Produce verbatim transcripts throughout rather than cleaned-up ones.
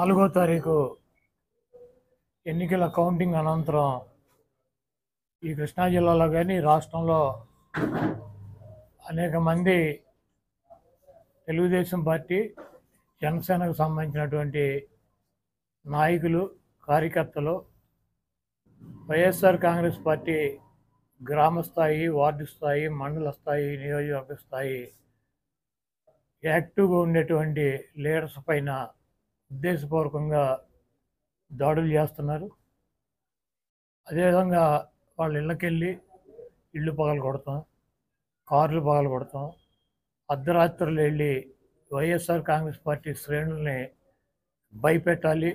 నాలుగో తారీఖు ఎన్నికల కౌంటింగ్ అనంతరం ఈ కృష్ణా జిల్లాలో కానీ రాష్ట్రంలో అనేక మంది తెలుగుదేశం పార్టీ జనసేనకు సంబంధించినటువంటి నాయకులు కార్యకర్తలు వైఎస్ఆర్ కాంగ్రెస్ పార్టీ గ్రామ స్థాయి, వార్డు స్థాయి, మండల స్థాయి, నియోజకవర్గ స్థాయి యాక్టివ్గా ఉండేటువంటి లీడర్స్ పైన ఉద్దేశపూర్వకంగా దాడులు చేస్తున్నారు. అదేవిధంగా వాళ్ళ ఇళ్ళకెళ్ళి ఇళ్ళు పగలు కొడతాం, కార్లు పగలు కొడతాం, అర్ధరాత్రులు వెళ్ళి వైఎస్ఆర్ కాంగ్రెస్ పార్టీ శ్రేణుల్ని భయపెట్టాలి,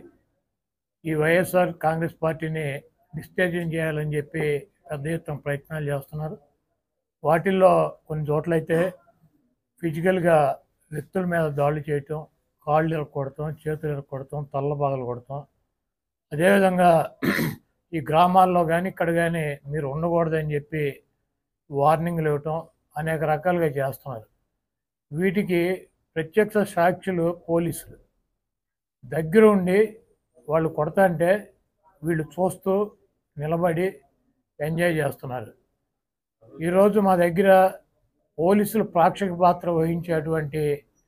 ఈ వైఎస్ఆర్ కాంగ్రెస్ పార్టీని డిస్టేజన్ చేయాలని చెప్పి పెద్ద ఎత్తున ప్రయత్నాలు చేస్తున్నారు. వాటిల్లో కొన్ని చోట్లయితే ఫిజికల్గా వ్యక్తుల మీద దాడులు చేయటం, కాళ్ళు ఇరక్కొడతాం, చేతులు ఇరక్కొడతాం, తల్ల బాగలు కొడతాం. అదేవిధంగా ఈ గ్రామాల్లో కానీ ఇక్కడ కానీ మీరు ఉండకూడదని చెప్పి వార్నింగ్లు ఇవ్వటం అనేక రకాలుగా చేస్తున్నారు. వీటికి ప్రత్యక్ష సాక్షులు పోలీసులు దగ్గర ఉండి వాళ్ళు కొడతాంటే వీళ్ళు చూస్తూ నిలబడి ఎంజాయ్ చేస్తున్నారు. ఈరోజు మా దగ్గర పోలీసులు ప్రేక్షక పాత్ర వహించేటువంటి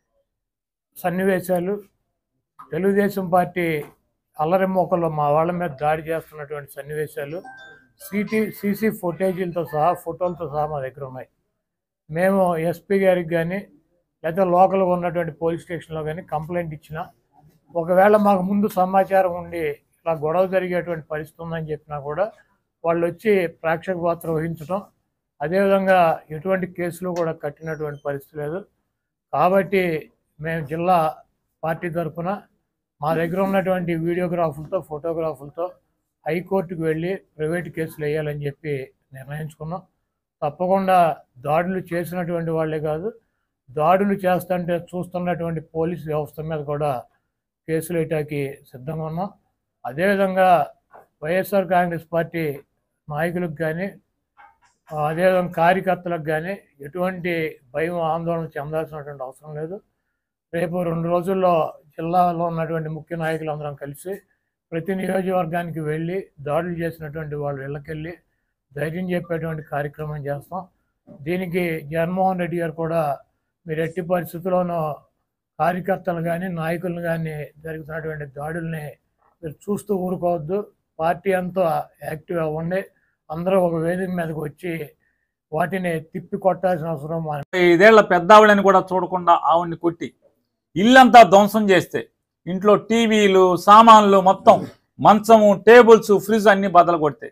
సన్నివేశాలు, తెలుగుదేశం పార్టీ అల్లరి మోకల్లో మా వాళ్ళ మీద దాడి చేస్తున్నటువంటి సన్నివేశాలు సీటీ సీసీ ఫుటేజీలతో సహా ఫోటోలతో సహా మా దగ్గర ఉన్నాయి. మేము ఎస్పీ గారికి కానీ లేదా లోకల్గా ఉన్నటువంటి పోలీస్ స్టేషన్లో కానీ కంప్లైంట్ ఇచ్చినా, ఒకవేళ మాకు ముందు సమాచారం ఉండి ఇలా గొడవ జరిగేటువంటి పరిస్థితి ఉందని చెప్పినా కూడా వాళ్ళు వచ్చి ప్రేక్షక పాత్ర వహించడం, అదేవిధంగా ఎటువంటి కేసులు కూడా కట్టినటువంటి పరిస్థితి లేదు. కాబట్టి మేము జిల్లా పార్టీ తరఫున మా దగ్గర ఉన్నటువంటి వీడియోగ్రాఫులతో, ఫోటోగ్రాఫులతో హైకోర్టుకు వెళ్ళి ప్రైవేట్ కేసులు వేయాలని చెప్పి నిర్ణయించుకున్నాం. తప్పకుండా దాడులు చేసినటువంటి వాళ్ళే కాదు, దాడులు చేస్తుంటే చూస్తున్నటువంటి పోలీసు వ్యవస్థ మీద కూడా కేసులు వేయటానికి సిద్ధంగా ఉన్నాం. అదేవిధంగా వైఎస్ఆర్ కాంగ్రెస్ పార్టీ నాయకులకు కానీ అదేవిధంగా కార్యకర్తలకు కానీ ఎటువంటి భయం, ఆందోళన చెందాల్సినటువంటి అవసరం లేదు. రేపు రెండు రోజుల్లో జిల్లాలో ఉన్నటువంటి ముఖ్య నాయకులందరం కలిసి ప్రతి నియోజకవర్గానికి వెళ్ళి దాడులు చేసినటువంటి వాళ్ళు ఇళ్ళకెళ్ళి ధైర్యం చెప్పేటువంటి కార్యక్రమం చేస్తాం. దీనికి జగన్మోహన్ రెడ్డి గారు కూడా మీరు ఎట్టి పరిస్థితుల్లోనూ కార్యకర్తలు కానీ నాయకులను కానీ జరుగుతున్నటువంటి దాడుల్ని మీరు చూస్తూ ఊరుకోవద్దు, పార్టీ అంతా యాక్టివ్ అవ్వండి, అందరూ ఒక వేదిక మీదకి వచ్చి వాటిని తిప్పి కొట్టాల్సిన అవసరం. ఐదేళ్ల పెద్దావిడని కూడా చూడకుండా ఆవిడ్ని కొట్టి ఇల్లంతా ధ్వంసం చేస్తే, ఇంట్లో టీవీలు, సామాన్లు మొత్తం, మంచము, టేబుల్స్, ఫ్రిడ్జ్ అన్ని బద్దలు కొడితే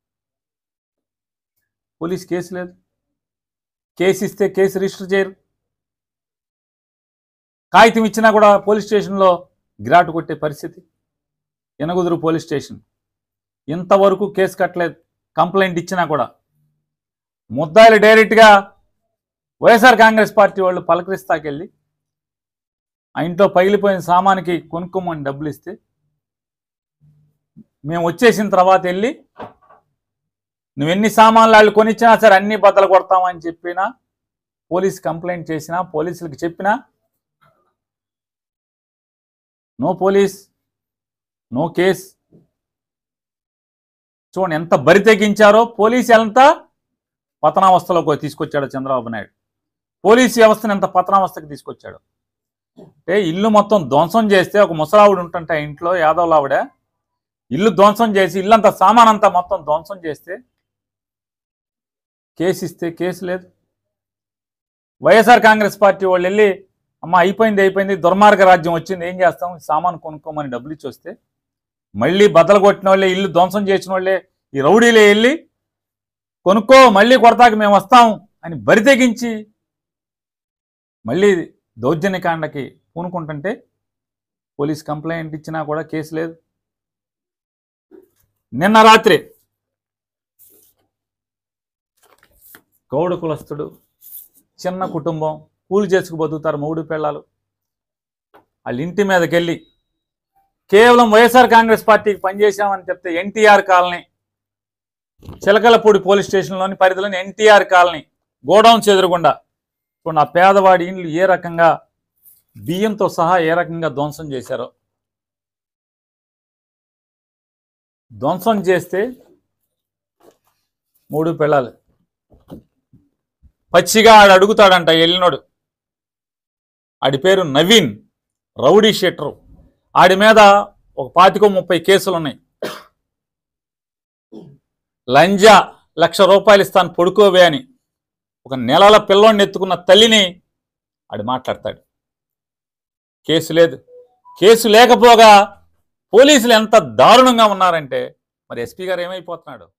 పోలీస్ కేసు లేదు. కేసు ఇస్తే కేసు రిజిస్టర్ చేయరు. కాగితం ఇచ్చినా కూడా పోలీస్ స్టేషన్లో గిరాటు కొట్టే పరిస్థితి. ఎనగుదురు పోలీస్ స్టేషన్ ఇంతవరకు కేసు కట్టలేదు. కంప్లైంట్ ఇచ్చినా కూడా ముద్దాయిలు డైరెక్ట్గా వైఎస్ఆర్ కాంగ్రెస్ పార్టీ వాళ్ళు పలకరిస్తాకెళ్ళి ఆ ఇంట్లో పగిలిపోయిన సామానికి కొనుక్కోమని డబ్బులు ఇస్తే, మేము వచ్చేసిన తర్వాత వెళ్ళి నువ్వు ఎన్ని సామాన్లు వాళ్ళు కొనిచ్చినా సరే అన్నీ బద్దలు కొడతామని చెప్పినా, పోలీస్ కంప్లైంట్ చేసినా, పోలీసులకు చెప్పినా నో పోలీస్, నో కేస్. చూడండి ఎంత బరి తెగించారో. పోలీసు ఎంత పతనావస్థలోకి తీసుకొచ్చాడు చంద్రబాబు నాయుడు. పోలీసు వ్యవస్థను ఎంత పతనావస్థకి తీసుకొచ్చాడు అంటే, ఇల్లు మొత్తం ధ్వంసం చేస్తే, ఒక ముసలావిడ ఉంటుంటే ఆ ఇంట్లో యాదవ్లావిడ ఇల్లు ధ్వంసం చేసి ఇల్లంతా సామాన్ అంతా మొత్తం ధ్వంసం చేస్తే కేసు ఇస్తే కేసు లేదు. వైఎస్ఆర్ కాంగ్రెస్ పార్టీ వాళ్ళు వెళ్ళి అమ్మ అయిపోయింది అయిపోయింది దుర్మార్గ రాజ్యం వచ్చింది, ఏం చేస్తాం, సామాను కొనుక్కోమని డబ్బులు ఇచ్చి వస్తే మళ్ళీ బద్దలు కొట్టిన వాళ్ళే, ఇల్లు ధ్వంసం చేసిన వాళ్ళే, ఈ రౌడీలే వెళ్ళి కొనుక్కో మళ్ళీ కొడతాక మేము వస్తాం అని బరి తెగించి మళ్ళీ దౌర్జన్యకాండకి పూనుకుంటుంటే పోలీస్ కంప్లైంట్ ఇచ్చినా కూడా కేసు లేదు. నిన్న రాత్రి గౌడ కులస్తుడు, చిన్న కుటుంబం, కూలి చేసుకు బతుకుతారు మూడు పిల్లలు, వాళ్ళ ఇంటి మీదకి వెళ్ళి కేవలం వైఎస్ఆర్ కాంగ్రెస్ పార్టీకి పనిచేశామని చెప్తే ఎన్టీఆర్ కాలనీ, చిలకలపూడి పోలీస్ స్టేషన్లోని పరిధిలోని ఎన్టీఆర్ కాలనీ గోడౌన్స్ ఎదురుగుండా చూడండి ఆ పేదవాడి ఇండ్లు ఏ రకంగా బియ్యంతో సహా ఏ రకంగా ధ్వంసం చేశారో. ధ్వంసం చేస్తే మూడు పిల్లలు పచ్చిగా ఆడు అడుగుతాడంట వెళ్ళినోడు. ఆడి పేరు నవీన్, రౌడీ షీటరు. ఆడి మీద ఒక పాతికో ముప్పై కేసులు ఉన్నాయి. లంజా లక్ష రూపాయలు ఇస్తాను పొడుకోవే అని ఒక నెలల పిల్లోడిని ఎత్తుకున్న తల్లిని ఆడు మాట్లాడతాడు. కేసు లేదు. కేసు లేకపోగా పోలీసులు ఎంత దారుణంగా ఉన్నారంటే మరి ఎస్పీ గారు ఏమైపోతున్నాడు?